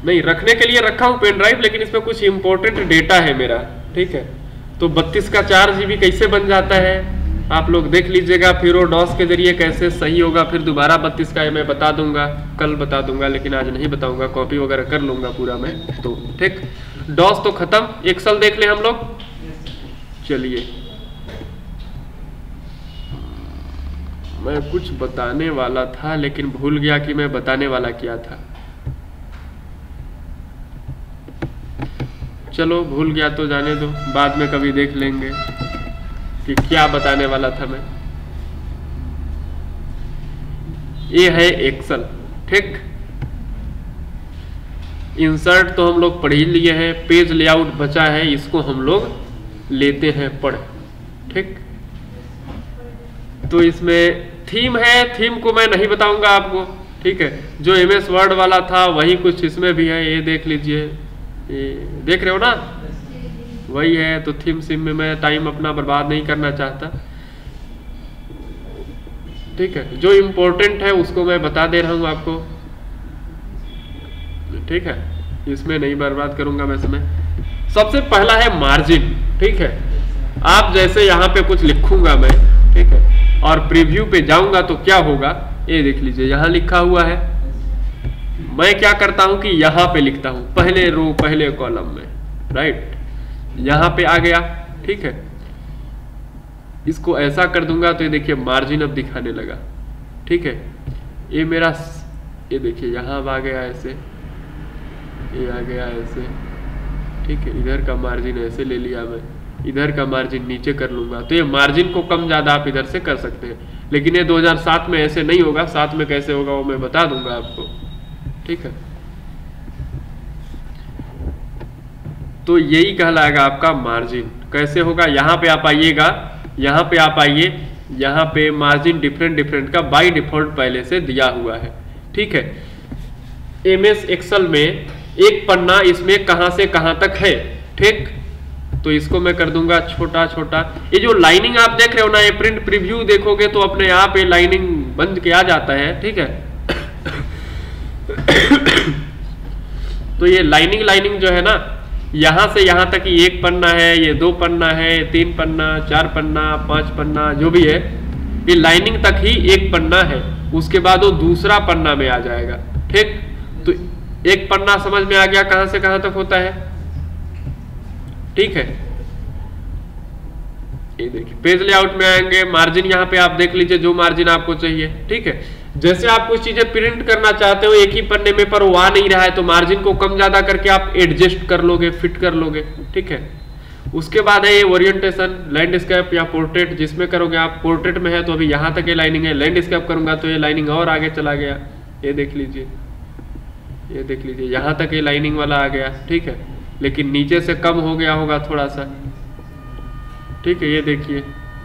नहीं, रखने के लिए रखा हूँ पेन ड्राइव, लेकिन इसमें कुछ इंपॉर्टेंट डेटा है मेरा, ठीक है। तो 32 का 4 GB कैसे बन जाता है आप लोग देख लीजिएगा, फिर वो डॉस के जरिए कैसे सही होगा, फिर दोबारा 32 का मैं बता दूंगा, कल बता दूंगा, लेकिन आज नहीं बताऊंगा, कॉपी वगैरह कर लूंगा पूरा मैं। तो ठीक, डॉस तो खत्म, एक्सेल देख लें हम लोग। चलिए, मैं कुछ बताने वाला था लेकिन भूल गया कि मैं बताने वाला क्या था। चलो भूल गया तो जाने दो, बाद में कभी देख लेंगे कि क्या बताने वाला था मैं। ये है एक्सेल, ठीक। इंसर्ट तो हम लोग पढ़ ही लिए हैं, पेज लेआउट बचा है, इसको हम लोग लेते हैं पढ़, ठीक। तो इसमें थीम है, थीम को मैं नहीं बताऊंगा आपको, ठीक है। जो MS वर्ड वाला था वही कुछ इसमें भी है, ये देख लीजिए, ये देख रहे हो ना, वही है। तो थीम सिम में मैं टाइम अपना बर्बाद नहीं करना चाहता, ठीक है। जो इम्पोर्टेंट है उसको मैं बता दे रहा हूं आपको, ठीक है, इसमें नहीं बर्बाद करूंगा मैं समय। सबसे पहला है मार्जिन, ठीक है। आप जैसे यहाँ पे कुछ लिखूंगा मैं, ठीक है, और प्रीव्यू पे जाऊंगा तो क्या होगा, ये देख लीजिए, यहाँ लिखा हुआ है। मैं क्या करता हूं कि यहाँ पे लिखता हूं, पहले रो पहले कॉलम में, राइट, यहाँ पे आ गया, ठीक है। इसको ऐसा कर दूंगा तो ये देखिए मार्जिन अब दिखाने लगा, ठीक है। ये मेरा, ये देखिए यहाँ आ गया ऐसे, ये आ गया ऐसे, ठीक है। इधर का मार्जिन ऐसे ले लिया मैं, इधर का मार्जिन नीचे कर लूंगा, तो ये मार्जिन को कम ज्यादा आप इधर से कर सकते हैं, लेकिन ये 2007 में ऐसे नहीं होगा। 7 में कैसे होगा वो मैं बता दूंगा आपको, ठीक है। तो यही कहलाएगा आपका मार्जिन। कैसे होगा, यहाँ पे आप आइएगा, यहाँ पे आप आइए, यहाँ पे मार्जिन डिफरेंट का बाय डिफॉल्ट पहले से दिया हुआ है, ठीक है। MS एक्सेल में एक पन्ना इसमें कहां से कहां तक है, ठीक। तो इसको मैं कर दूंगा छोटा छोटा। ये जो लाइनिंग आप देख रहे हो ना, ये प्रिंट प्रीव्यू देखोगे तो अपने आप ये लाइनिंग बंद के आ जाता है, ठीक है। तो ये लाइनिंग जो है ना, यहां से यहां तक एक पन्ना है, ये 2 पन्ना है, 3 पन्ना, 4 पन्ना, 5 पन्ना, जो भी है, ये लाइनिंग तक ही एक पन्ना है। उसके बाद वो दूसरा पन्ना में आ जाएगा, ठीक। तो एक पन्ना समझ में आ गया कहां से कहां तक होता है, ठीक है। ये देखिए पेज लेआउट में आएंगे, मार्जिन यहाँ पे आप देख लीजिए जो मार्जिन आपको चाहिए, ठीक है। जैसे आप कुछ चीजें प्रिंट करना चाहते हो एक ही पन्ने में, पर वो आ नहीं रहा है, तो मार्जिन को कम ज्यादा करके आप एडजस्ट कर लोगे, फिट कर लोगे, ठीक है। उसके बाद है ये ओरिएंटेशन, लैंडस्केप या पोर्ट्रेट, जिसमें करोगे आप। पोर्ट्रेट में है तो अभी यहाँ तक ये लाइनिंग है, लैंडस्केप करूंगा तो ये लाइनिंग और आगे चला गया, ये देख लीजिए, ये देख लीजिए, यहाँ तक ये लाइनिंग वाला आ गया, ठीक है। लेकिन नीचे से कम हो गया होगा थोड़ा सा, ठीक है। ये देखिए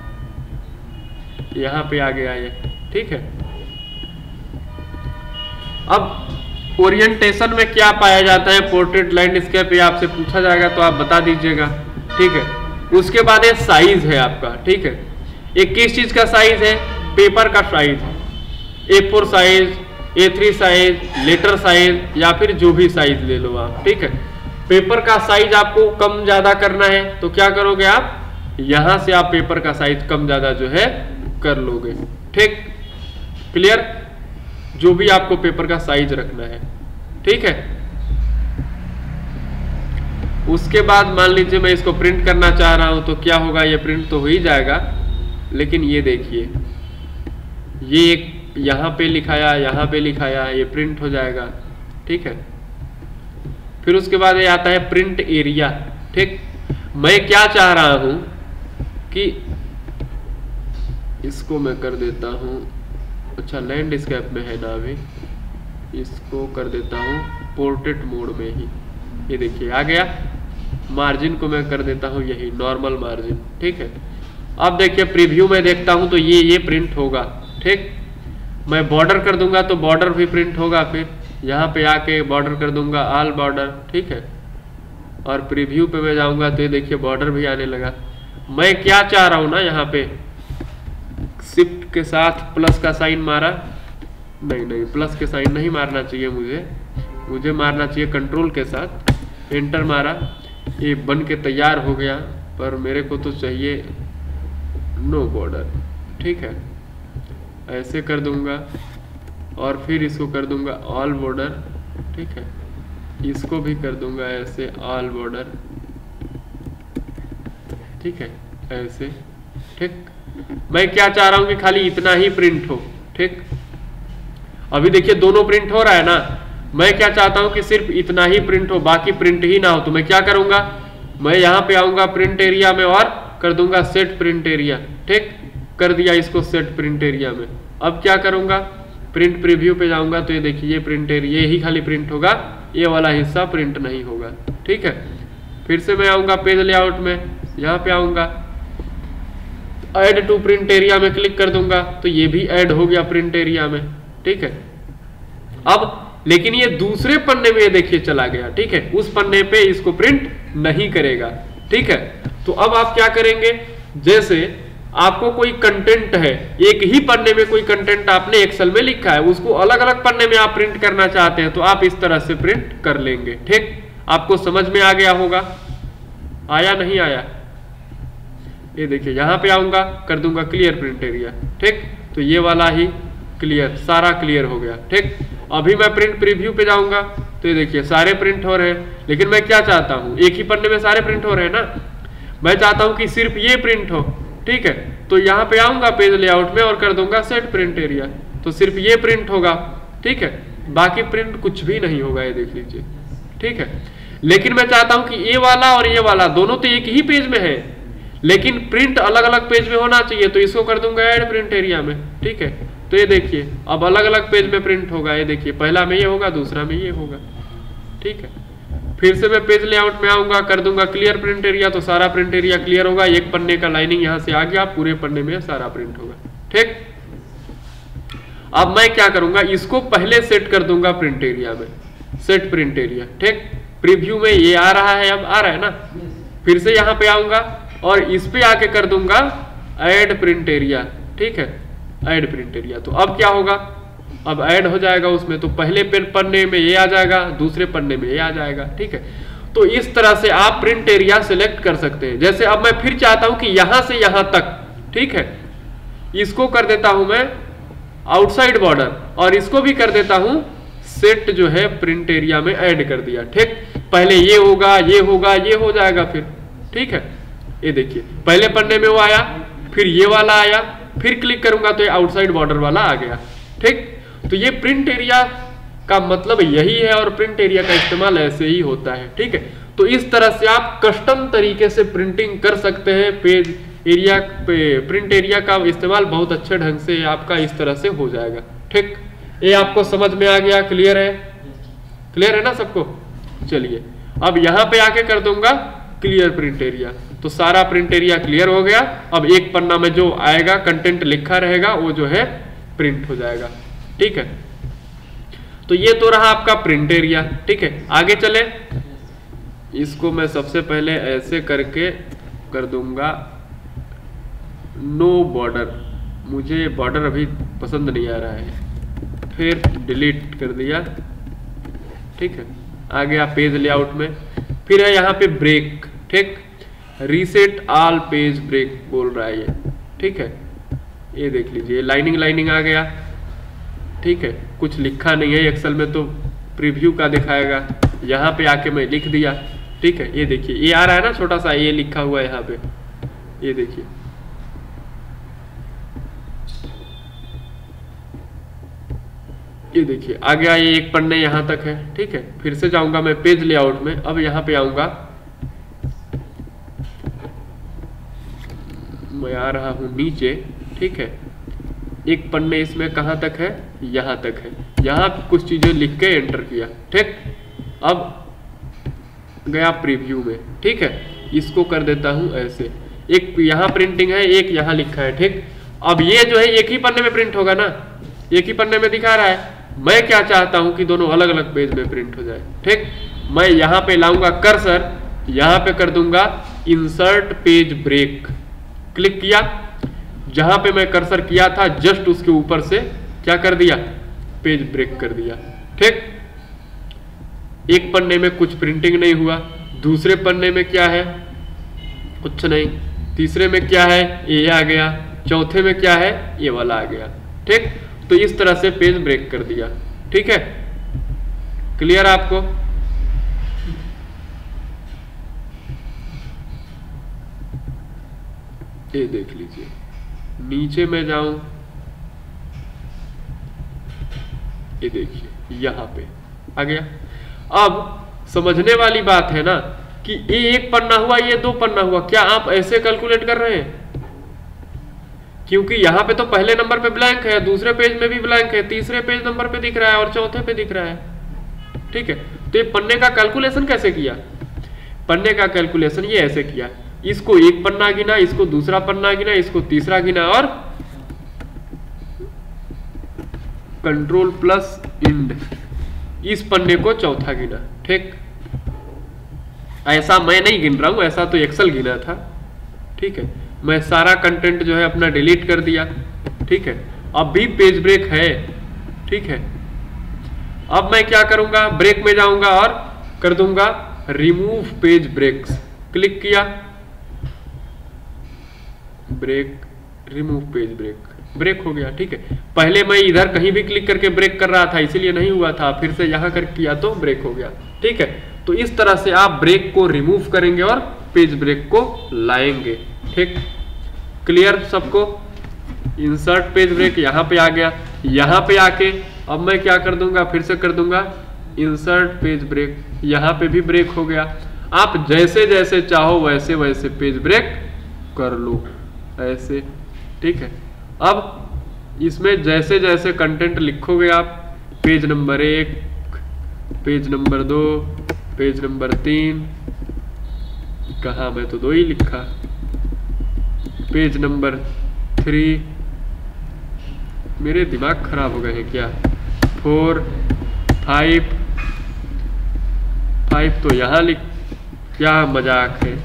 यहाँ पे आ गया ये, ठीक है। अब ओरिएंटेशन में क्या पाया जाता है, पोर्ट्रेट, लैंडस्केप, ये आपसे पूछा जाएगा तो आप बता दीजिएगा, ठीक है। उसके बाद ये साइज है आपका, ठीक है। ये किस चीज का साइज है, पेपर का size, A4 size, A3 size, letter size, या फिर जो भी साइज ले लो आप, ठीक है। पेपर का साइज आपको कम ज्यादा करना है तो क्या करोगे आप, यहां से आप पेपर का साइज कम ज्यादा जो है कर लोगे, ठीक। क्लियर, जो भी आपको पेपर का साइज रखना है, ठीक है। उसके बाद मान लीजिए मैं इसको प्रिंट करना चाह रहा हूं तो क्या होगा, ये प्रिंट तो हो ही जाएगा, लेकिन ये देखिए, ये एक यहां पे लिखाया, यहां पे लिखाया, ये प्रिंट हो जाएगा, ठीक है। फिर उसके बाद ये आता है प्रिंट एरिया, ठीक। मैं क्या चाह रहा हूं कि इसको मैं कर देता हूं, अच्छा लैंडस्केप में है ना अभी, इसको कर देता हूं पोर्ट्रेट मोड में ही, ये देखिए आ गया। मार्जिन को मैं कर देता हूं यही नॉर्मल मार्जिन, ठीक है। अब देखिए प्रीव्यू में देखता हूं तो ये प्रिंट होगा, ठीक। मैं बॉर्डर कर दूंगा तो बॉर्डर भी प्रिंट होगा, फिर यहाँ पे आके बॉर्डर कर दूंगा ऑल बॉर्डर, ठीक है। और प्रीव्यू पे मैं जाऊंगा तो ये देखिए बॉर्डर भी आने लगा। मैं क्या चाह रहा हूं ना, यहाँ पे शिफ्ट के साथ प्लस का साइन मारा, नहीं प्लस के साइन नहीं मारना चाहिए मुझे, मुझे मारना चाहिए कंट्रोल के साथ, एंटर मारा, ये बन के तैयार हो गया, पर मेरे को तो चाहिए नो बॉर्डर। ठीक है, ऐसे कर दूंगा और फिर इसको कर दूंगा ऑल बॉर्डर। ठीक है, इसको भी कर दूंगा ऐसे ऑल बॉर्डर। ठीक है, ऐसे। ठीक, मैं क्या चाह रहा हूं कि खाली इतना ही प्रिंट हो। ठीक, अभी देखिए दोनों प्रिंट हो रहा है ना, मैं क्या चाहता हूं कि सिर्फ इतना ही प्रिंट हो, बाकी प्रिंट ही ना हो। तो मैं क्या करूंगा, मैं यहां पे आऊंगा प्रिंट एरिया में और कर दूंगा सेट प्रिंट एरिया। ठीक, कर दिया इसको सेट प्रिंट एरिया में। अब क्या करूंगा, प्रिंट प्रीव्यू पे जाऊंगा तो ये देखिए ये प्रिंट एरिया ही खाली प्रिंट होगा, ये वाला हिस्सा प्रिंट नहीं होगा। ठीक है, फिर से मैं आऊंगा पेज लेआउट में, यहाँ पे आऊंगा ऐड टू प्रिंट एरिया में क्लिक कर दूंगा तो ये भी ऐड हो गया प्रिंट एरिया में। ठीक है, अब लेकिन ये दूसरे पन्ने में देखिए चला गया। ठीक है, उस पन्ने पे इसको प्रिंट नहीं करेगा। ठीक है, तो अब आप क्या करेंगे, जैसे आपको कोई कंटेंट है, एक ही पन्ने में कोई कंटेंट आपने एक्सेल में लिखा है, उसको अलग अलग पन्ने में आप प्रिंट करना चाहते हैं तो आप इस तरह से प्रिंट कर लेंगे। ठीक, आपको समझ में आ गया होगा, आया नहीं आया? ये देखिए यहां पे आऊंगा, कर दूंगा क्लियर प्रिंट एरिया। ठीक, तो ये वाला ही क्लियर, सारा क्लियर हो गया। ठीक, अभी मैं प्रिंट प्रीव्यू पे जाऊंगा तो ये देखिए सारे प्रिंट हो रहे हैं, लेकिन मैं क्या चाहता हूं, एक ही पन्ने में सारे प्रिंट हो रहे हैं ना, मैं चाहता हूं कि सिर्फ ये प्रिंट हो। ठीक है, तो यहां पे आऊंगा पेज लेआउट में और कर दूंगा सेट प्रिंट एरिया, तो सिर्फ ये प्रिंट होगा। ठीक है, बाकी प्रिंट कुछ भी नहीं होगा, ये देख लीजिए। ठीक है, लेकिन मैं चाहता हूं कि ये वाला और ये वाला दोनों तो एक ही पेज में है, लेकिन प्रिंट अलग अलग पेज में होना चाहिए, तो इसको कर दूंगा ऐड प्रिंट एरिया में। ठीक है, तो ये देखिए अब अलग अलग पेज में प्रिंट होगा, ये देखिए पहला में ये होगा, दूसरा में ये होगा। ठीक है, फिर से मैं पेज लेआउट में आऊंगा, कर दूंगा क्लियर प्रिंट एरिया, तो सारा प्रिंट एरिया क्लियर होगा, एक पन्ने का लाइनिंग यहां से आ गया, पूरे पन्ने में सारा प्रिंट होगा। ठीक, अब मैं क्या करूंगा, इसको पहले सेट कर दूंगा प्रिंट एरिया में, सेट प्रिंट एरिया। ठीक, प्रीव्यू में ये आ रहा है, अब आ रहा है ना, फिर से यहां पे आऊंगा और इस पे आके कर दूंगा ऐड प्रिंट एरिया। ठीक है, ऐड प्रिंट एरिया, तो अब क्या होगा, अब ऐड हो जाएगा उसमें, तो पहले पन्ने में ये आ जाएगा, दूसरे पन्ने में ये आ जाएगा। ठीक है, तो इस तरह से आप प्रिंट एरिया सिलेक्ट कर सकते हैं। जैसे अब मैं फिर चाहता हूं कि यहां से यहां तक, ठीक है, इसको कर देता हूं मैं आउटसाइड बॉर्डर और इसको भी कर देता हूं सेट जो है प्रिंट एरिया में ऐड कर दिया। ठीक, पहले ये होगा, ये होगा, ये हो जाएगा फिर। ठीक है, ये देखिए पहले पन्ने में वो आया, फिर ये वाला आया, फिर क्लिक करूंगा तो ये आउटसाइड बॉर्डर वाला आ गया। ठीक, तो ये प्रिंट एरिया का मतलब यही है और प्रिंट एरिया का इस्तेमाल ऐसे ही होता है। ठीक है, तो इस तरह से आप कस्टम तरीके से प्रिंटिंग कर सकते हैं। पेज एरिया पे प्रिंट एरिया का इस्तेमाल बहुत अच्छे ढंग से आपका इस तरह से हो जाएगा। ठीक, ये आपको समझ में आ गया, क्लियर है? क्लियर है ना सबको? चलिए अब यहां पे आके कर दूंगा क्लियर प्रिंट एरिया, तो सारा प्रिंट एरिया क्लियर हो गया। अब एक पन्ना में जो आएगा कंटेंट लिखा रहेगा वो जो है प्रिंट हो जाएगा। ठीक है, तो ये तो रहा आपका प्रिंट एरिया। ठीक है, आगे चले, इसको मैं सबसे पहले ऐसे करके कर दूंगा नो बॉर्डर, मुझे बॉर्डर अभी पसंद नहीं आ रहा है, फिर डिलीट कर दिया। ठीक है, आ गया पेज लेआउट में, फिर है यहाँ पे ब्रेक। ठीक, रीसेट ऑल पेज ब्रेक बोल रहा है ये। ठीक है, ये देख लीजिए लाइनिंग लाइनिंग आ गया। ठीक है, कुछ लिखा नहीं है एक्सेल में तो प्रीव्यू का दिखाएगा, यहाँ पे आके मैं लिख दिया। ठीक है, ये देखिए ये आ रहा है ना, छोटा सा ये लिखा हुआ है यहाँ पे, ये देखिए। ये देखिए आ गया, ये एक पन्ने यहाँ तक है। ठीक है, फिर से जाऊंगा मैं पेज लेआउट में, अब यहाँ पे आऊंगा, मैं आ रहा हूं नीचे। ठीक है, एक पन्ने इसमें कहां तक है, यहां तक है, यहां कुछ चीजें लिख के एंटर किया। ठीक, अब गया प्रीव्यू में। ठीक है, इसको कर देता हूं ऐसे, एक यहां प्रिंटिंग है, एक यहां लिखा है। ठीक, अब ये जो है एक ही पन्ने में प्रिंट होगा ना, एक ही पन्ने में दिखा रहा है। मैं क्या चाहता हूं कि दोनों अलग अलग पेज में प्रिंट हो जाए। ठीक, मैं यहां पे लाऊंगा कर्सर, यहां पे कर दूंगा इंसर्ट पेज ब्रेक, क्लिक किया, जहां पे मैं कर्सर किया था जस्ट उसके ऊपर से क्या कर दिया, पेज ब्रेक कर दिया। ठीक, एक पन्ने में कुछ प्रिंटिंग नहीं हुआ, दूसरे पन्ने में क्या है, कुछ नहीं, तीसरे में क्या है, ये आ गया, चौथे में क्या है, ये वाला आ गया। ठीक, तो इस तरह से पेज ब्रेक कर दिया। ठीक है, क्लियर आपको? ये देख लीजिए, नीचे में जाऊं, ये देखिए यहां पे आ गया। अब समझने वाली बात है ना कि ये एक पन्ना हुआ, ये दो पन्ना हुआ, क्या आप ऐसे कैलकुलेट कर रहे हैं? क्योंकि यहां पे तो पहले नंबर पे ब्लैंक है, दूसरे पेज में भी ब्लैंक है, तीसरे पेज नंबर पे दिख रहा है और चौथे पे दिख रहा है। ठीक है, तो ये पन्ने का कैलकुलेशन कैसे किया? पन्ने का कैलकुलेशन ये ऐसे किया, इसको एक पन्ना गिना, इसको दूसरा पन्ना गिना, इसको तीसरा गिना और कंट्रोल प्लस इंड इस पन्ने को चौथा गिना। ठीक, ऐसा मैं नहीं गिन रहा हूं, ऐसा तो एक्सेल गिना था। ठीक है, मैं सारा कंटेंट जो है अपना डिलीट कर दिया। ठीक है, अब भी पेज ब्रेक है। ठीक है, अब मैं क्या करूंगा, ब्रेक में जाऊंगा और कर दूंगा रिमूव पेज ब्रेक्स। क्लिक किया, break, remove page break, break हो गया। ठीक है, पहले मैं इधर कहीं भी क्लिक करके ब्रेक कर रहा था, इसीलिए नहीं हुआ था, फिर से यहां कर किया तो ब्रेक हो गया। ठीक है, तो इस तरह से आप ब्रेक को रिमूव करेंगे और पेज ब्रेक को लाएंगे। ठीक, क्लियर सबको? इंसर्ट पेज ब्रेक यहां पे आ गया, यहां पे आके अब मैं क्या कर दूंगा, फिर से कर दूंगा इंसर्ट पेज ब्रेक, यहां पे भी ब्रेक हो गया। आप जैसे जैसे चाहो वैसे वैसे पेज ब्रेक कर लो, ऐसे। ठीक है, अब इसमें जैसे जैसे कंटेंट लिखोगे आप, page number 1, page number 2, page number 3, कहा, मैं तो 2 ही लिखा, पेज नंबर 3, मेरे दिमाग खराब हो गए हैं क्या, 4, 5 तो यहां लिख, क्या मजाक है,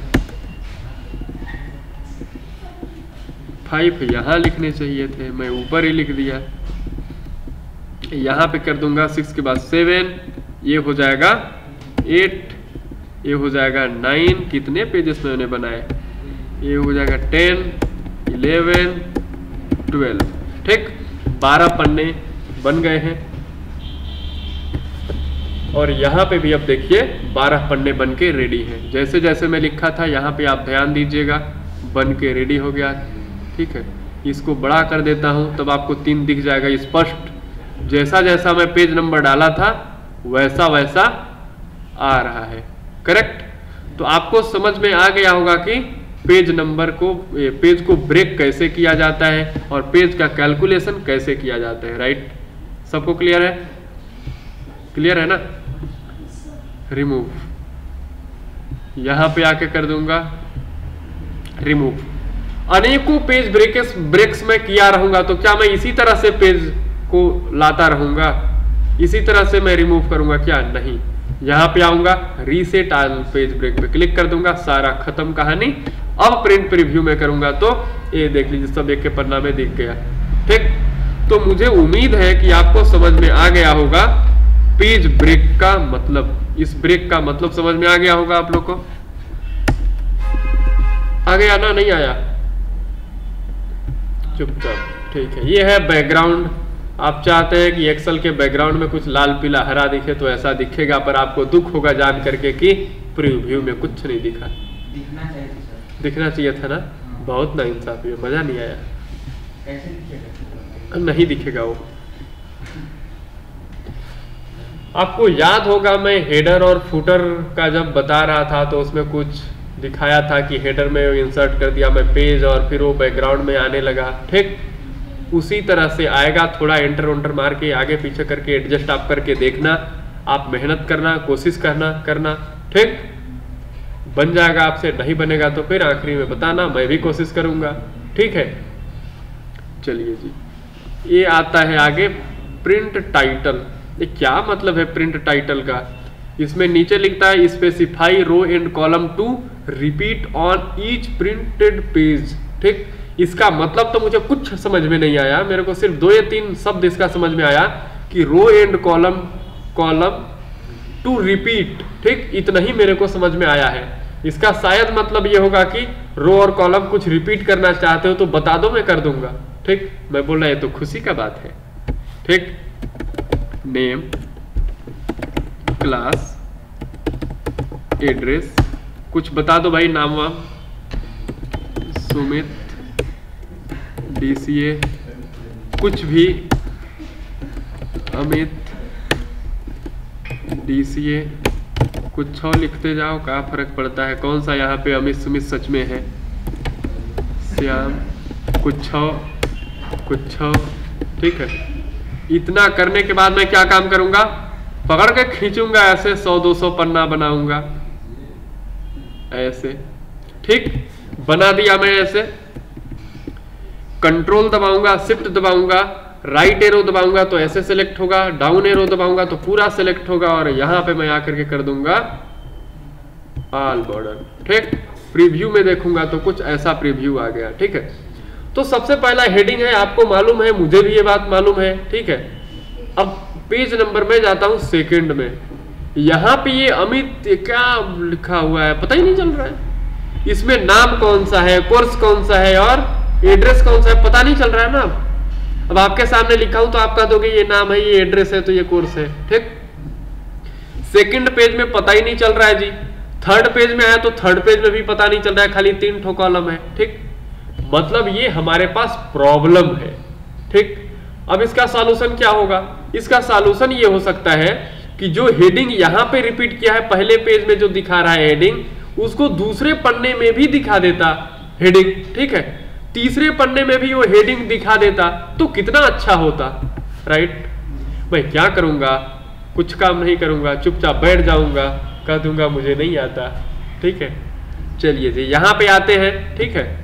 5 यहां लिखने चाहिए थे, मैं ऊपर ही लिख दिया। यहां पे कर दूंगा 6 के बाद 7, ये हो जाएगा 8, ये हो जाएगा 9, कितने पेजेस मैंने बनाए, ये हो जाएगा 10, 11, 12। ठीक, 12 पन्ने बन गए हैं। और यहाँ पे भी अब देखिए 12 पन्ने बन के रेडी हैं। जैसे जैसे मैं लिखा था यहाँ पे आप ध्यान दीजिएगा, बन के रेडी हो गया। ठीक है, इसको बड़ा कर देता हूँ तब आपको 3 दिख जाएगा स्पष्ट। जैसा जैसा मैं पेज नंबर डाला था वैसा वैसा आ रहा है। करेक्ट? तो आपको समझ में आ गया होगा कि पेज नंबर को, पेज को ब्रेक कैसे किया जाता है और पेज का कैलकुलेशन कैसे किया जाता है। राइट? सबको क्लियर है? क्लियर है ना? रिमूव, यहां पे आके कर दूंगा रिमूव। अनेकों पेज ब्रेक्स में किया रहूंगा तो क्या मैं इसी तरह से पेज को लाता रहूंगा, इसी तरह से मैं रिमूव करूंगा क्या? नहीं। यहां पे आऊंगा, रीसेट ऑल पेज ब्रेक पे क्लिक कर दूंगा, सारा खत्म कहानी। अब प्रिंट प्रीव्यू में करूंगा तो ये देख लीजिए सब एक के पन्ना में दिख गया। ठीक, तो मुझे उम्मीद है कि आपको समझ में आ गया होगा पेज ब्रेक का मतलब। इस ब्रेक का मतलब समझ में आ गया होगा आप लोग को? आ गया ना? नहीं आया? चुपचाप। ठीक है, ये है बैकग्राउंड। आप चाहते हैं कि एक्सेल के बैकग्राउंड में कुछ लाल पीला हरा दिखे तो ऐसा दिखेगा, पर आपको दुख होगा जान करके कि प्रीव्यू में कुछ नहीं दिखा। दिखना चाहिए था ना? बहुत नाइंसाफी है, मजा नहीं आया। कैसे दिखेगा? नहीं दिखेगा वो। आपको याद होगा मैं हेडर और फुटर का जब बता रहा था तो उसमें कुछ दिखाया था कि हेडर में इंसर्ट कर दिया मैं पेज और फिर वो बैकग्राउंड में आने लगा। ठीक, उसी तरह से आएगा। थोड़ा एंटर उंटर मार के आगे पीछे करके एडजस्ट आप करके देखना, आप मेहनत करना, कोशिश करना। ठीक, बन जाएगा आपसे। नहीं बनेगा तो फिर आखिरी में बताना, मैं भी कोशिश करूंगा। ठीक है, चलिए जी, ये आता है आगे प्रिंट टाइटल। ये क्या मतलब है प्रिंट टाइटल का? इसमें नीचे लिखता है specify row and column to repeat on each printed page. ठीक, इसका मतलब तो मुझे कुछ समझ में नहीं आया। मेरे को सिर्फ 2 या 3 शब्द इसका समझ में आया कि row and column to repeat, ठीक, इतना ही मेरे को समझ में आया है। इसका शायद मतलब ये होगा कि रो और कॉलम कुछ रिपीट करना चाहते हो तो बता दो, मैं कर दूंगा, ठीक। मैं बोल रहा ये तो खुशी का बात है, ठीक। नेम, क्लास, एड्रेस, कुछ बता दो भाई, नाम वाम, सुमित, DCA, कुछ भी, अमित, DCA, कुछ और लिखते जाओ, क्या फर्क पड़ता है, कौन सा यहाँ पे अमित सुमित सच में है, श्याम, कुछ और, ठीक है। इतना करने के बाद मैं क्या काम करूंगा, पकड़ के खींचूंगा ऐसे, 100-200 पन्ना बनाऊंगा ऐसे, ठीक। बना दिया मैं ऐसे, कंट्रोल दबाऊंगा, शिफ्ट दबाऊंगा, राइट एरो दबाऊंगा तो ऐसे सिलेक्ट होगा, डाउन एरो दबाऊंगा तो पूरा सिलेक्ट होगा, और यहां पे मैं आकर के कर दूंगा ऑल बॉर्डर, ठीक। प्रीव्यू में देखूंगा तो कुछ ऐसा प्रीव्यू आ गया, ठीक है। तो सबसे पहला हेडिंग है, आपको मालूम है, मुझे भी ये बात मालूम है, ठीक है। अब पेज नंबर में जाता हूं सेकंड में, यहां पे ये अमित क्या लिखा हुआ है पता ही नहीं चल रहा है, इसमें नाम कौन सा है, कोर्स कौन सा है और एड्रेस कौन सा है पता नहीं चल रहा है ना। अब आपके सामने लिखा हूं तो आप कह दोगे ये नाम है, ये एड्रेस है, तो ये कोर्स है, ठीक। सेकंड पेज में पता ही नहीं चल रहा है जी, थर्ड पेज में आया तो थर्ड पेज में भी पता नहीं चल रहा है, खाली 3 ठो कॉलम है, ठीक। मतलब ये हमारे पास प्रॉब्लम है, ठीक। अब इसका सॉल्यूशन क्या होगा, इसका सॉल्यूशन ये हो सकता है कि जो हेडिंग यहां पे रिपीट किया है पहले पेज में जो दिखा रहा है हेडिंग, उसको दूसरे पन्ने में भी दिखा देता हेडिंग, ठीक है। तीसरे पन्ने में भी वो हेडिंग दिखा देता तो कितना अच्छा होता, राइट। मैं क्या करूंगा, कुछ काम नहीं करूंगा, चुपचाप बैठ जाऊंगा, कह दूंगा मुझे नहीं आता, ठीक है। चलिए जी यहां पे आते हैं, ठीक है।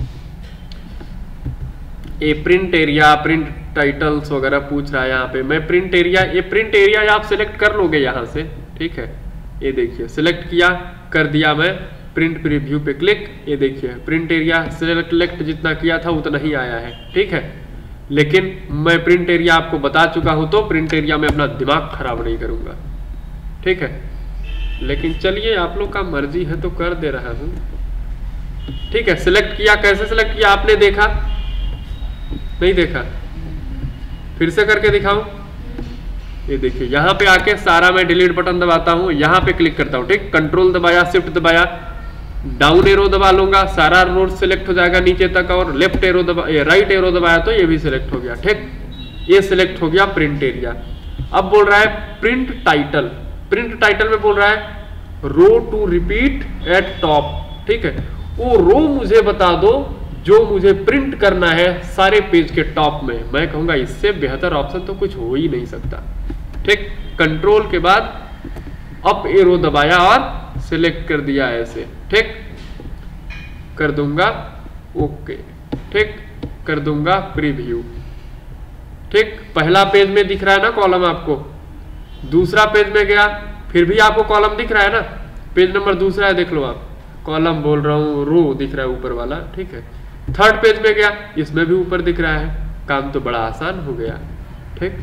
ये प्रिंट एरिया, प्रिंट टाइटल्स वगैरह पूछ रहा है यहाँ पे, मैं प्रिंट एरिया, ये प्रिंट एरिया आप सिलेक्ट कर लोगे यहाँ से, ठीक है। ये देखिए सिलेक्ट किया, कर दिया मैं, प्रिंट प्रीव्यू पे क्लिक, ये देखिए प्रिंट एरिया सिलेक्ट जितना किया था उतना ही आया है, ठीक है। लेकिन मैं प्रिंट एरिया आपको बता चुका हूं तो प्रिंट एरिया में अपना दिमाग खराब नहीं करूंगा, ठीक है। लेकिन चलिए आप लोग का मर्जी है तो कर दे रहा हूं, ठीक है। सिलेक्ट किया, कैसे सिलेक्ट किया आपने देखा नहीं देखा, फिर से करके दिखाऊं, ये देखिए यहां पे आके सारा मैं डिलीट बटन दबाता हूं, यहां पे क्लिक करता हूं, ठीक। कंट्रोल दबाया, शिफ्ट दबाया, डाउन एरो दबा लूंगा, सारा रोड सिलेक्ट हो जाएगा नीचे तक, और लेफ्ट एरो दबा, राइट एरो दबाया तो ये भी सिलेक्ट हो गया, ठीक। ये सिलेक्ट हो गया प्रिंट एरिया। अब बोल रहा है प्रिंट टाइटल, प्रिंट टाइटल में बोल रहा है row to repeat at top, ठीक है। वो रो मुझे बता दो जो मुझे प्रिंट करना है सारे पेज के टॉप में। मैं कहूंगा इससे बेहतर ऑप्शन तो कुछ हो ही नहीं सकता, ठीक। कंट्रोल के बाद अप एरो दबाया और सिलेक्ट कर दिया ऐसे, ठीक। कर दूंगा ओके, ठीक। कर दूंगा प्रीव्यू, ठीक। पहला पेज में दिख रहा है ना कॉलम आपको, दूसरा पेज में गया फिर भी आपको कॉलम दिख रहा है ना, पेज नंबर दूसरा है, देख लो आप, कॉलम बोल रहा हूं, रो दिख रहा है ऊपर वाला, ठीक है। थर्ड पेज में गया, इसमें भी ऊपर दिख रहा है, काम तो बड़ा आसान हो गया, ठीक।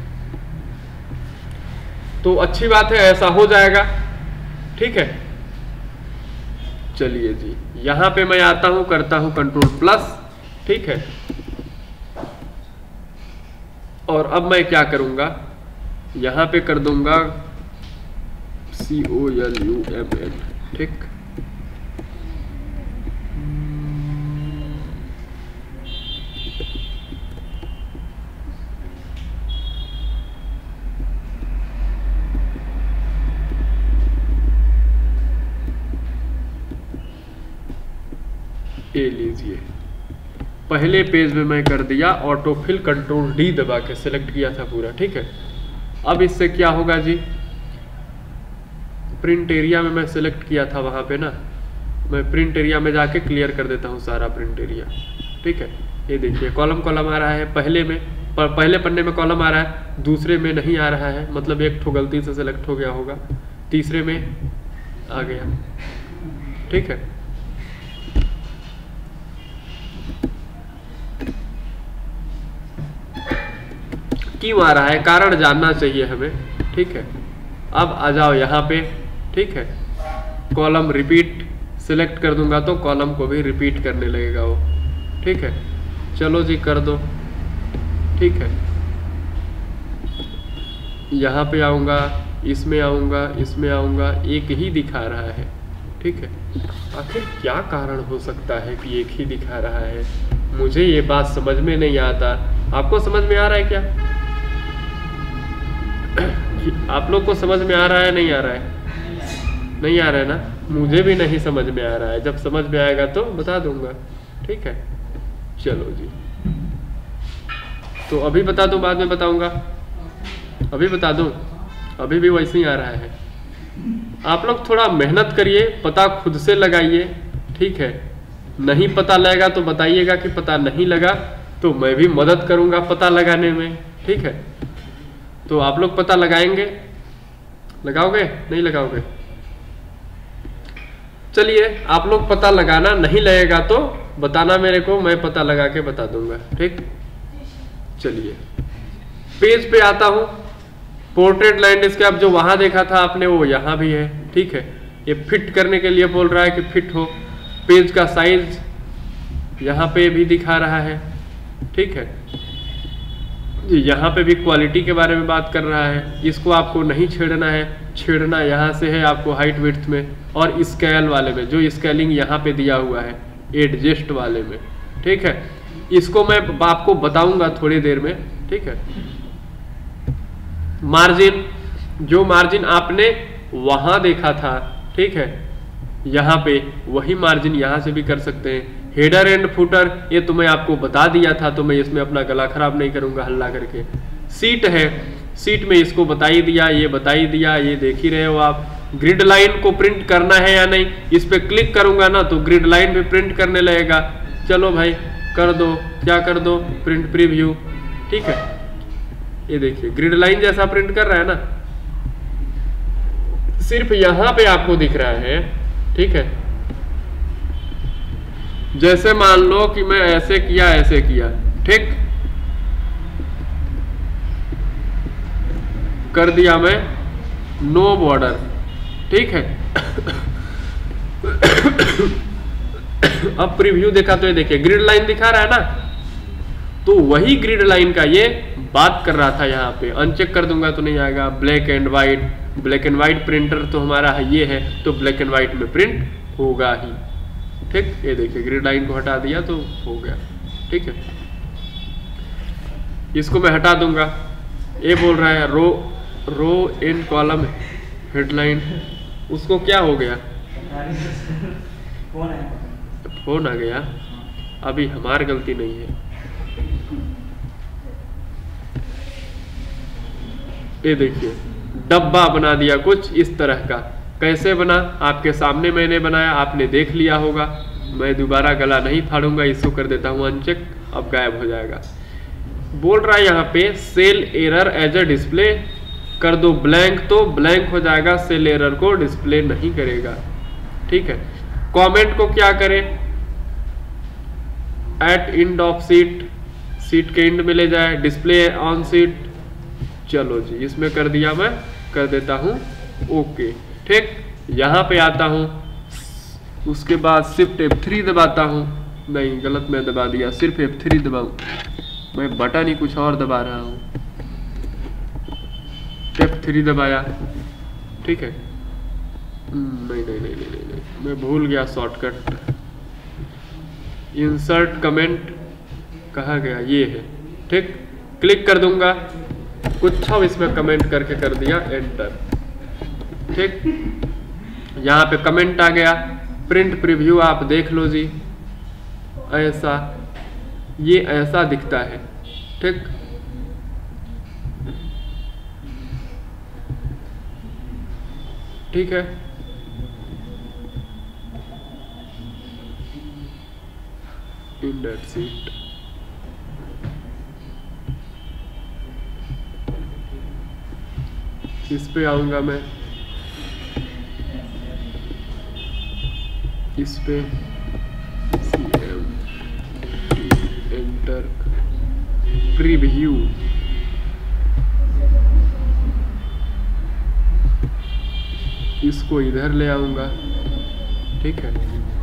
तो अच्छी बात है, ऐसा हो जाएगा, ठीक है। चलिए जी यहां पे मैं आता हूं, करता हूं कंट्रोल प्लस, ठीक है। और अब मैं क्या करूंगा, यहां पे कर दूंगा COLUMN, ठीक। ये लीजिए पहले पेज में मैं कर दिया ऑटोफिल, कंट्रोल D दबा के सिलेक्ट किया था पूरा, ठीक है। अब इससे क्या होगा जी, प्रिंट एरिया में मैं सिलेक्ट किया था वहां पे ना, मैं प्रिंट एरिया में जाके क्लियर कर देता हूं सारा प्रिंट एरिया, ठीक है। ये देखिए कॉलम कॉलम आ रहा है, पहले में पहले पन्ने में कॉलम आ रहा है, दूसरे में नहीं आ रहा है, मतलब एक ठो गलती से सिलेक्ट हो गया होगा, तीसरे में आ गया, ठीक है। क्यों आ रहा है, कारण जानना चाहिए हमें, ठीक है। अब आ जाओ यहाँ पे, ठीक है, कॉलम रिपीट सिलेक्ट कर दूंगा तो कॉलम को भी रिपीट करने लगेगा वो, ठीक है। चलो जी कर दो, ठीक है। यहाँ पे आऊँगा, इसमें आऊँगा, इसमें आऊँगा, एक ही दिखा रहा है, ठीक है। आखिर क्या कारण हो सकता है कि एक ही दिखा रहा है, मुझे ये बात समझ में नहीं आता। आपको समझ में आ रहा है क्या? आप लोग को समझ में आ रहा है, नहीं आ रहा है? नहीं आ रहा है ना? मुझे भी नहीं समझ में आ रहा है, जब समझ में आएगा तो बता दूंगा, ठीक है। चलो जी, तो अभी बता दूं बाद में बताऊंगा? अभी बता दूं? अभी भी वैसे ही आ रहा है। आप लोग थोड़ा मेहनत करिए, पता खुद से लगाइए, ठीक है। नहीं पता लगेगा तो बताइएगा कि पता नहीं लगा, तो मैं भी मदद करूंगा पता लगाने में, ठीक है। तो आप लोग पता लगाएंगे, लगाओगे नहीं लगाओगे? चलिए, आप लोग पता लगाना, नहीं लगेगा तो बताना मेरे को, मैं पता लगा के बता दूंगा, ठीक। चलिए पेज पे आता हूं। पोर्ट्रेट लैंडस्केप जो वहां देखा था आपने वो यहाँ भी है, ठीक है। ये फिट करने के लिए बोल रहा है कि फिट हो। पेज का साइज यहाँ पे भी दिखा रहा है, ठीक है। यहाँ पे भी क्वालिटी के बारे में बात कर रहा है। इसको आपको नहीं छेड़ना है, छेड़ना यहाँ से है आपको हाइट विड्थ में, और स्केल वाले में जो स्केलिंग यहाँ पे दिया हुआ है एडजस्ट वाले में, ठीक है। इसको मैं आपको बताऊंगा थोड़ी देर में, ठीक है। मार्जिन, जो मार्जिन आपने वहां देखा था, ठीक है, यहाँ पे वही मार्जिन यहाँ से भी कर सकते हैं। हेडर एंड फुटर ये तो मैं आपको बता दिया था, तो मैं इसमें अपना गला खराब नहीं करूंगा हल्ला करके। सीट है, सीट में इसको बता ही दिया, ये बता ही दिया, ये देख ही रहे हो आप। ग्रिड लाइन को प्रिंट करना है या नहीं, इस पे क्लिक करूंगा ना तो ग्रिड लाइन पे प्रिंट करने लगेगा। चलो भाई कर दो, क्या कर दो, प्रिंट प्रीव्यू, ठीक है। ये देखिए ग्रिड लाइन जैसा प्रिंट कर रहा है ना, सिर्फ यहां पे आपको दिख रहा है, ठीक है। जैसे मान लो कि मैं ऐसे किया, ऐसे किया, ठीक कर दिया मैं, नो बॉर्डर, ठीक है। अब प्रीव्यू देखा तो ये देखिए ग्रिड लाइन दिखा रहा है ना, तो वही ग्रिड लाइन का ये बात कर रहा था। यहाँ पे अनचेक कर दूंगा तो नहीं आएगा। Black and white, black and white printer तो हमारा ये है, तो ब्लैक एंड व्हाइट में प्रिंट होगा ही, ठीक। ये देखिए ग्रिड लाइन को हटा दिया तो हो गया, ठीक है। इसको मैं हटा दूंगा। ये बोल रहा है रो इन कॉलम हेडलाइन, उसको क्या हो गया, फोन आ गया। अभी हमारी गलती नहीं है। ये देखिए डब्बा बना दिया कुछ इस तरह का। कैसे बना आपके सामने मैंने बनाया, आपने देख लिया होगा। मैं दोबारा गला नहीं फाड़ूंगा, इसको कर देता हूं अनचेक, अब गायब हो जाएगा। बोल रहा है यहाँ पे cell error as a display, कर दो ब्लैंक तो ब्लैंक हो जाएगा, सेल एरर को डिस्प्ले नहीं करेगा, ठीक है। कमेंट को क्या करें, at end of sheet, sheet के एंड में ले जाए, डिस्प्ले ऑन सीट। चलो जी इसमें कर दिया, मैं कर देता हूं ओके, ठीक। यहां पे आता हूं, उसके बाद शिफ्ट F3 दबाता हूं। नहीं गलत मैं दबा दिया, सिर्फ F3 दबाऊं, मैं बटन ही कुछ और दबा रहा हूं। F3 दबाया, ठीक है। नहीं नहीं नहीं नहीं नहीं, मैं भूल गया शॉर्टकट। इंसर्ट कमेंट कहाँ गया, ये है, ठीक। क्लिक कर दूंगा, कुछ इसमें कमेंट करके कर दिया एंटर, ठीक। यहाँ पे कमेंट आ गया। प्रिंट प्रीव्यू आप देख लो जी, ऐसा ये ऐसा दिखता है, ठीक। ठीक है, इन दैट सीट। इस पे आऊंगा मैं, इस पे एंटर प्रीव्यू, इसको इधर ले आऊंगा, ठीक है।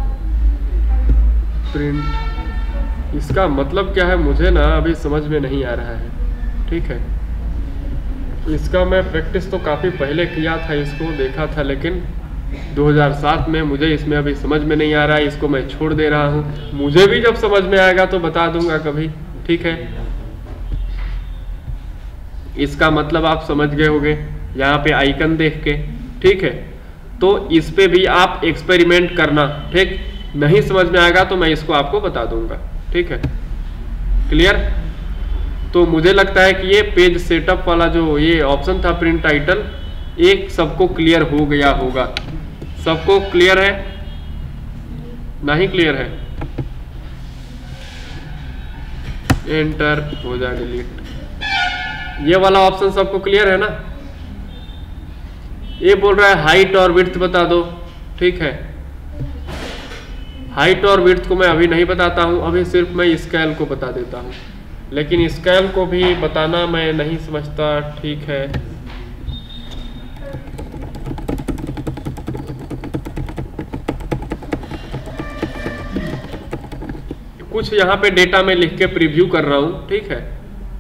प्रिंट, इसका मतलब क्या है मुझे ना अभी समझ में नहीं आ रहा है, ठीक है। इसका मैं प्रैक्टिस तो काफ़ी पहले किया था, इसको देखा था, लेकिन 2007 में मुझे इसमें अभी समझ में नहीं आ रहा है, इसको मैं छोड़ दे रहा हूँ। मुझे भी जब समझ में आएगा तो बता दूंगा कभी, ठीक है। इसका मतलब आप समझ गए होंगे यहाँ पे आइकन देख के, ठीक है। तो इस पे भी आप एक्सपेरिमेंट करना, ठीक। नहीं समझ में आएगा तो मैं इसको आपको बता दूंगा, ठीक है। क्लियर? तो मुझे लगता है कि ये पेज सेटअप वाला जो ये ऑप्शन था प्रिंट टाइटल, एक सबको क्लियर हो गया होगा। सबको क्लियर है? नहीं क्लियर है? एंटर हो जाए, डिलीट। ये वाला ऑप्शन सबको क्लियर है ना? ये बोल रहा है हाइट और विड्थ बता दो, ठीक है। हाइट और विड्थ को मैं अभी नहीं बताता हूं, अभी सिर्फ मैं स्केल को बता देता हूं, लेकिन स्केल को भी बताना मैं नहीं समझता, ठीक है। कुछ यहां पे डेटा में लिख के प्रीव्यू कर रहा हूं, ठीक है।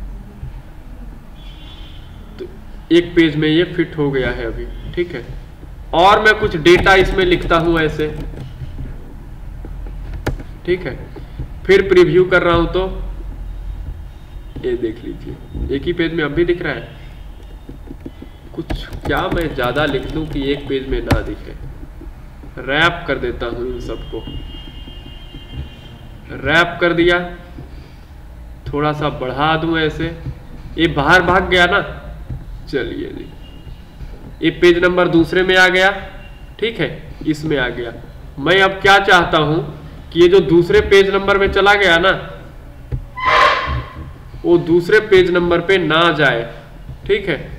तो एक पेज में ये फिट हो गया है अभी, ठीक है। और मैं कुछ डेटा इसमें लिखता हूं ऐसे, ठीक है। फिर प्रीव्यू कर रहा हूं तो ये देख लीजिए, एक ही पेज में अब भी दिख रहा है। कुछ क्या मैं ज्यादा लिख दूं कि एक पेज में ना दिखे। रैप कर देता हूं इन सबको, रैप कर दिया। थोड़ा सा बढ़ा दूं ऐसे, ये बाहर भाग गया ना। चलिए जी, ये पेज नंबर दूसरे में आ गया, ठीक है, इसमें आ गया। मैं अब क्या चाहता हूं कि ये जो दूसरे पेज नंबर में चला गया ना, वो दूसरे पेज नंबर पे ना जाए, ठीक है।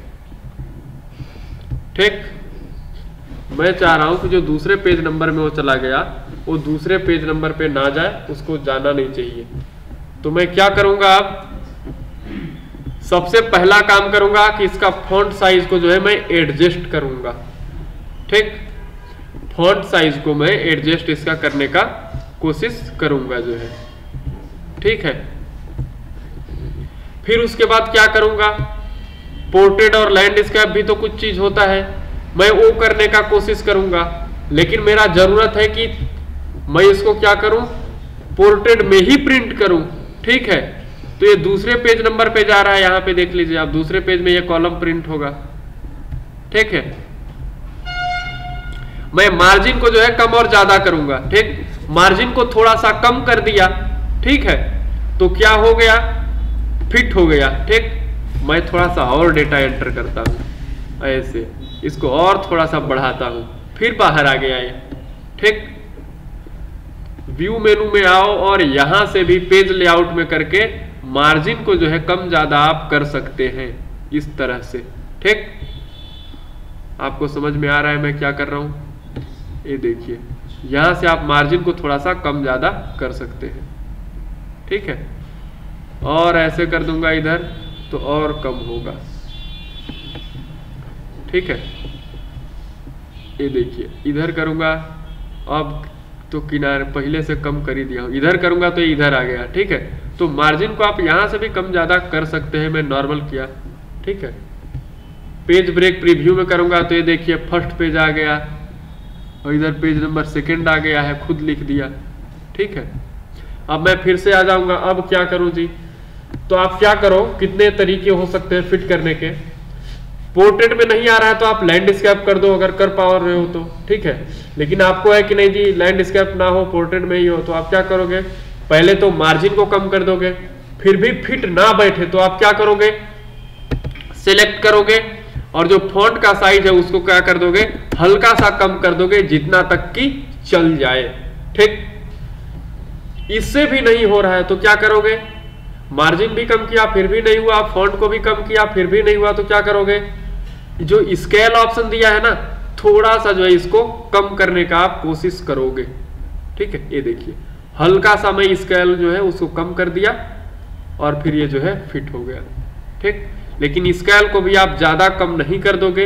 ठीक, मैं चाह रहा हूं कि जो दूसरे पेज नंबर में वो चला गया, वो दूसरे पेज नंबर पे ना जाए, उसको जाना नहीं चाहिए। तो मैं क्या करूंगा, अब सबसे पहला काम करूंगा कि इसका फॉन्ट साइज को जो है मैं एडजस्ट करूंगा, ठीक। फॉन्ट साइज को मैं एडजस्ट इसका करने का कोशिश करूंगा जो है, ठीक है। फिर उसके बाद क्या करूंगा, पोर्ट्रेट और लैंडस्केप भी तो कुछ चीज होता है, मैं वो करने का कोशिश करूंगा। लेकिन मेरा जरूरत है कि मैं इसको क्या करूं, पोर्ट्रेट में ही प्रिंट करूं, ठीक है। तो ये दूसरे पेज नंबर पे जा रहा है, यहां पे देख लीजिए आप, दूसरे पेज में ये कॉलम प्रिंट होगा, ठीक है। मैं मार्जिन को जो है कम और ज्यादा करूंगा, ठीक। मार्जिन को थोड़ा सा कम कर दिया, ठीक है, तो क्या हो गया, फिट हो गया, ठीक। मैं थोड़ा सा और डेटा एंटर करता हूं ऐसे, इसको और थोड़ा सा बढ़ाता हूं, फिर बाहर आ गया ये, ठीक। व्यू मेनू में आओ और यहां से भी पेज लेआउट में करके मार्जिन को जो है कम ज्यादा आप कर सकते हैं इस तरह से, ठीक। आपको समझ में आ रहा है मैं क्या कर रहा हूं? ये देखिए, यहां से आप मार्जिन को थोड़ा सा कम ज्यादा कर सकते हैं, ठीक है। और ऐसे कर दूंगा इधर तो और कम होगा, ठीक है। ये देखिए, इधर करूंगा, अब तो किनारे पहले से कम कर ही दिया हूं, इधर करूंगा तो इधर आ गया, ठीक है। तो मार्जिन को आप यहां से भी कम ज्यादा कर सकते हैं, मैं नॉर्मल किया, ठीक है। पेज ब्रेक प्रीव्यू में करूंगा तो ये देखिए फर्स्ट पेज आ गया और इधर पेज नंबर सेकंड आ गया है, खुद लिख दिया, ठीक है। अब मैं फिर से आ जाऊंगा, अब क्या करूं जी, तो आप क्या करो, कितने तरीके हो सकते हैं फिट करने के। पोर्ट्रेट में नहीं आ रहा है तो आप लैंडस्केप कर दो, अगर कर पा रहे हो तो, ठीक है। लेकिन आपको है कि नहीं जी लैंडस्केप ना हो, पोर्ट्रेट में ही हो, तो आप क्या करोगे, पहले तो मार्जिन को कम कर दोगे, फिर भी फिट ना बैठे तो आप क्या करोगे, सिलेक्ट करोगे और जो फॉन्ट का साइज है उसको क्या कर दोगे, हल्का सा कम कर दोगे, जितना तक कि चल जाए, ठीक। इससे भी नहीं हो रहा है तो क्या करोगे, मार्जिन भी कम किया फिर भी नहीं हुआ, फॉन्ट को भी कम किया फिर भी नहीं हुआ, तो क्या करोगे, जो स्केल ऑप्शन दिया है ना, थोड़ा सा जो है इसको कम करने का आप कोशिश करोगे, ठीक है। ये देखिए हल्का सा मैं स्केल जो है उसको कम कर दिया और फिर ये जो है फिट हो गया, ठीक। लेकिन स्केल को भी आप ज्यादा कम नहीं कर दोगे,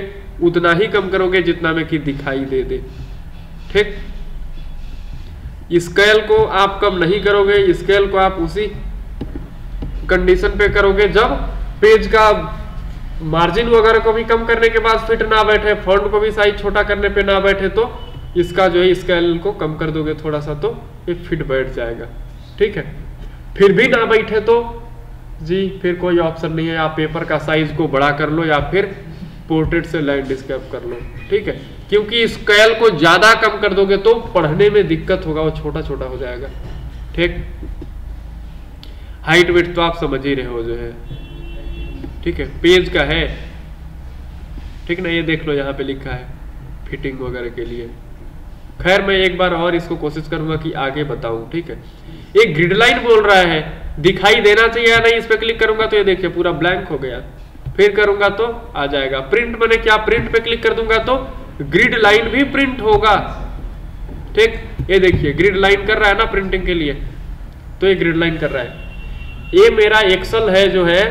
उतना ही कम करोगे जितना में कि दिखाई दे दे। ठीक, स्केल को आप कम नहीं करोगे, स्केल को आप उसी कंडीशन पे करोगे जब पेज का मार्जिन वगैरह को भी कम करने के बाद फिट ना बैठे, फॉन्ट को भी साइज छोटा करने पे ना बैठे, तो इसका जो है स्केल को कम कर दोगे थोड़ा सा तो ये फिट बैठ जाएगा। ठीक है, फिर भी ना बैठे तो जी फिर कोई ऑप्शन नहीं है, आप पेपर का साइज को बड़ा कर लो या फिर पोर्ट्रेट से लैंडस्केप कर लो। ठीक है, क्योंकि स्केल को ज्यादा कम कर दोगे तो पढ़ने में दिक्कत होगा, वो छोटा छोटा हो जाएगा। ठीक, हाइट वेट तो आप समझ ही रहे हो जो है। ठीक है, पेज का है। ठीक ना, ये देख लो यहाँ पे लिखा है फिटिंग वगैरह के लिए। खैर मैं एक बार और इसको कोशिश करूंगा कि आगे बताऊं। ठीक है, एक ग्रिड लाइन बोल रहा है, दिखाई देना चाहिए या नहीं, इस पे क्लिक करूंगा तो ये देखिए पूरा ब्लैंक हो गया। फिर करूंगा तो आ जाएगा। प्रिंट मैंने क्या, प्रिंट पे क्लिक कर दूंगा तो ग्रिड लाइन भी प्रिंट होगा। ठीक, ये देखिए ग्रिड लाइन कर रहा है ना प्रिंटिंग के लिए, तो ये ग्रिड लाइन कर रहा है। ये मेरा एक्सेल है जो है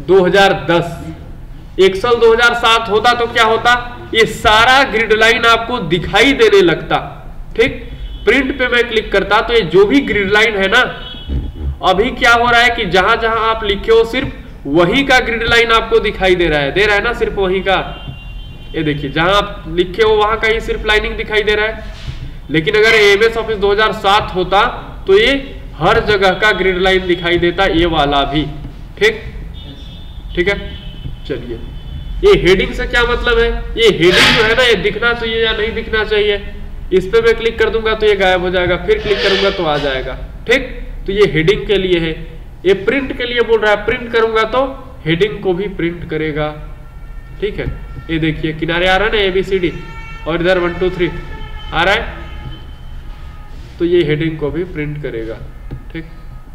2010। एक्सेल 2007 होता तो क्या होता, ये सारा ग्रिड लाइन आपको दिखाई देने लगता। ठीक, प्रिंट पे मैं क्लिक करता तो ये जो भी ग्रिड लाइन है ना, अभी क्या हो रहा है कि जहां जहां आप लिखे हो सिर्फ वही का ग्रिड लाइन आपको दिखाई दे रहा है ना, सिर्फ वही का। ये देखिए जहां आप लिखे हो वहां का ही सिर्फ लाइनिंग दिखाई दे रहा है। लेकिन अगर MS ऑफिस 2007 होता तो ये हर जगह का ग्रिड लाइन दिखाई देता, ये वाला भी। ठीक, ठीक है, चलिए ये हेडिंग से क्या मतलब है, ये हेडिंग जो है ना ये दिखना चाहिए या नहीं दिखना चाहिए, इस पे मैं क्लिक कर दूंगा तो ये गायब हो जाएगा, फिर क्लिक करूंगा तो आ जाएगा। ठीक, तो ये हेडिंग के लिए है। ये प्रिंट के लिए बोल रहा है, प्रिंट करूंगा तो हेडिंग को भी प्रिंट करेगा। ठीक है, ये देखिए किनारे आ रहा है ना ABCD और इधर 1 2 3 आ रहा है, तो ये हेडिंग को भी प्रिंट करेगा। ठीक,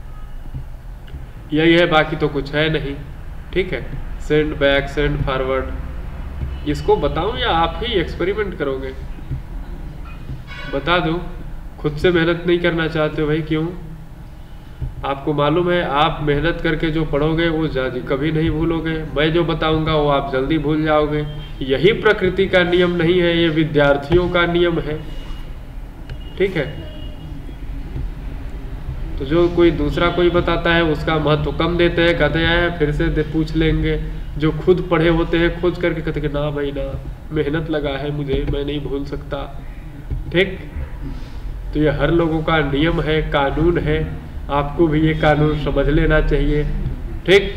यही है, बाकी तो कुछ है नहीं। ठीक है, सेंड बैक, सेंड फॉरवर्ड, इसको बताऊं या आप ही एक्सपेरिमेंट करोगे? बता दूं, खुद से मेहनत नहीं करना चाहते हो भाई, क्यों? आपको मालूम है आप मेहनत करके जो पढ़ोगे वो कभी नहीं भूलोगे, मैं जो बताऊंगा वो आप जल्दी भूल जाओगे। यही प्रकृति का नियम नहीं है, ये विद्यार्थियों का नियम है। ठीक है, तो जो कोई दूसरा कोई बताता है उसका महत्व कम देते हैं, कहते हैं फिर से पूछ लेंगे। जो खुद पढ़े होते हैं खोज करके कहते हैं ना भाई ना, मेहनत लगा है मुझे, मैं नहीं भूल सकता। ठीक, तो ये हर लोगों का नियम है, कानून है, आपको भी ये कानून समझ लेना चाहिए। ठीक,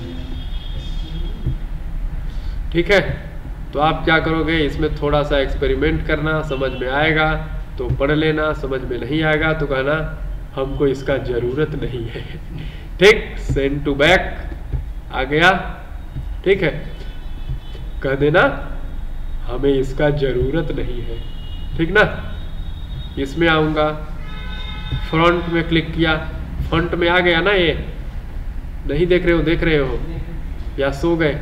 ठीक है, तो आप क्या करोगे, इसमें थोड़ा सा एक्सपेरिमेंट करना, समझ में आएगा तो पढ़ लेना, समझ में नहीं आएगा तो कहना हमको इसका जरूरत नहीं है। ठीक, सेंड टू बैक आ गया। ठीक है, कह देना हमें इसका जरूरत नहीं है। ठीक ना, इसमें आऊंगा, फ्रंट में क्लिक किया, फ्रंट में आ गया ना, ये नहीं देख रहे हो, देख रहे हो या सो गए?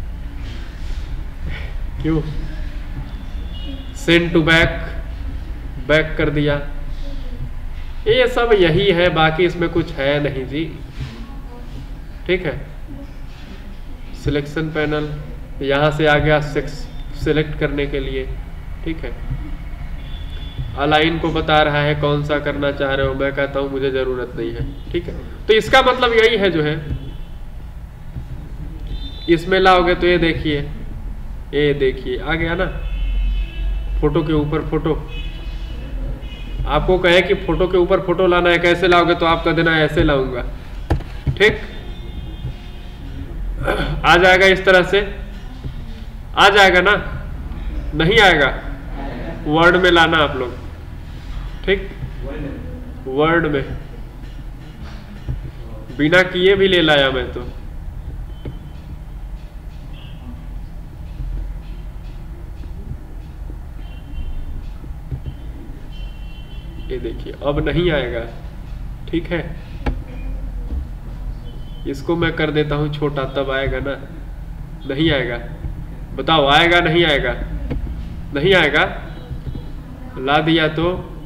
क्यों? सेंड टू बैक, बैक कर दिया। ये सब यही है, बाकी इसमें कुछ है नहीं जी। ठीक है, सिलेक्शन पैनल यहां से आ गया सिलेक्ट करने के लिए। ठीक है, अलाइन को बता रहा है कौन सा करना चाह रहे हो, मैं कहता हूं मुझे जरूरत नहीं है। ठीक है, तो इसका मतलब यही है जो है, इसमें लाओगे तो ये देखिए आ गया ना, फोटो के ऊपर फोटो। आपको कहे कि फोटो के ऊपर फोटो लाना है, कैसे लाओगे, तो आप कह देना ऐसे लाऊंगा। ठीक, आ जाएगा, इस तरह से आ जाएगा ना, नहीं आएगा वर्ड में लाना आप लोग। ठीक, वर्ड में बिना किए भी ले लाया मैं तो। ये देखिए अब नहीं आएगा। ठीक है, इसको मैं कर देता हूं छोटा, तब आएगा ना, नहीं आएगा। बताओ आएगा नहीं आएगा? नहीं आएगा। ला दिया तो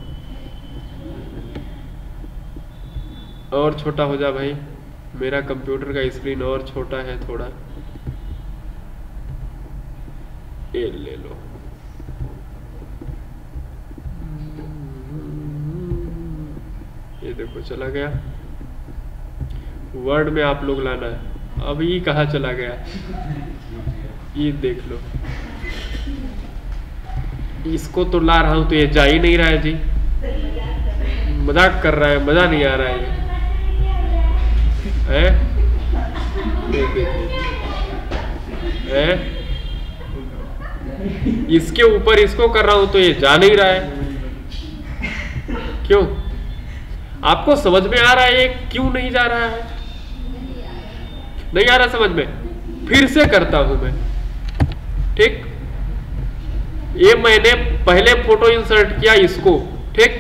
और छोटा हो जा भाई, मेरा कंप्यूटर का स्क्रीन और छोटा है थोड़ा। ये ले लो। ये देखो चला गया। वर्ड में आप लोग लाना है। अब ये कहाँ चला गया, ये देख लो। इसको तो ला रहा हूं तो ये जा ही नहीं रहा है जी, मजाक कर रहा है, मजा नहीं आ रहा है ये। इसके ऊपर इसको कर रहा हूं तो ये जा नहीं रहा है। क्यों? आपको समझ में आ रहा है ये क्यों नहीं जा रहा है? नहीं आ रहा समझ में? फिर से करता हूं मैं, ठीक। ये मैंने पहले फोटो इंसर्ट किया इसको, ठीक।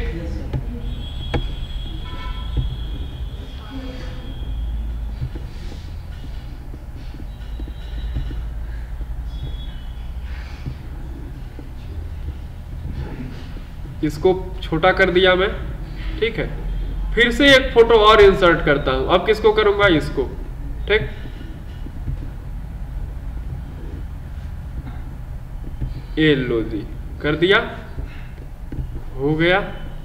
इसको छोटा कर दिया मैं, ठीक है। फिर से एक फोटो और इंसर्ट करता हूं। अब किसको करूंगा? इसको, ठीक। ये लो जी, कर दिया, हो गया।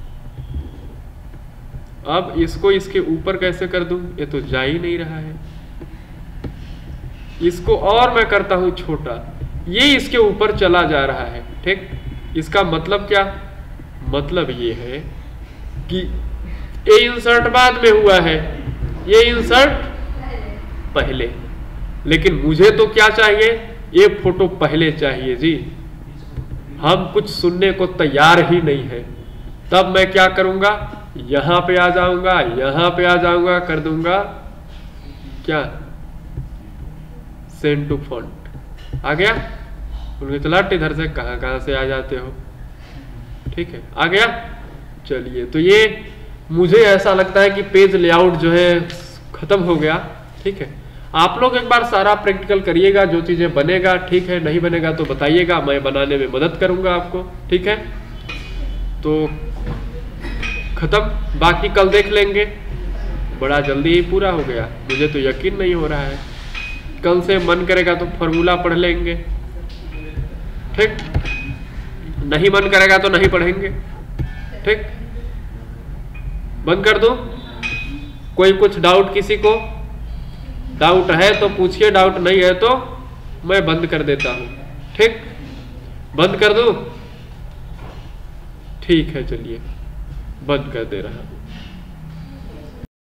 अब इसको इसके ऊपर कैसे कर दूं? ये तो जा ही नहीं रहा है। इसको और मैं करता हूं छोटा, ये इसके ऊपर चला जा रहा है, ठीक। इसका मतलब क्या? मतलब ये है कि ये इंसर्ट बाद में हुआ है, ये इंसर्ट पहले। लेकिन मुझे तो क्या चाहिए? ये फोटो पहले चाहिए जी। हम कुछ सुनने को तैयार ही नहीं है। तब मैं क्या करूंगा? यहां पे आ जाऊंगा, यहां पे आ जाऊंगा, कर दूंगा क्या? Send to font. आ गया? उनके चला इधर से कहां से आ जाते हो, ठीक है। आ गया? चलिए, तो ये मुझे ऐसा लगता है कि पेज लेआउट जो है खत्म हो गया, ठीक है। आप लोग एक बार सारा प्रैक्टिकल करिएगा, जो चीजें बनेगा ठीक है, नहीं बनेगा तो बताइएगा, मैं बनाने में मदद करूंगा आपको, ठीक है। तो खत्म, बाकी कल देख लेंगे। बड़ा जल्दी ही पूरा हो गया, मुझे तो यकीन नहीं हो रहा है। कल से मन करेगा तो फॉर्मूला पढ़ लेंगे, ठीक। नहीं मन करेगा तो नहीं पढ़ेंगे, ठीक। बंद कर दो। कोई कुछ डाउट किसी को? डाउट है तो पूछिए, डाउट नहीं है तो मैं बंद कर देता हूं, ठीक। बंद कर दूं? ठीक है, चलिए बंद कर दे रहा हूं।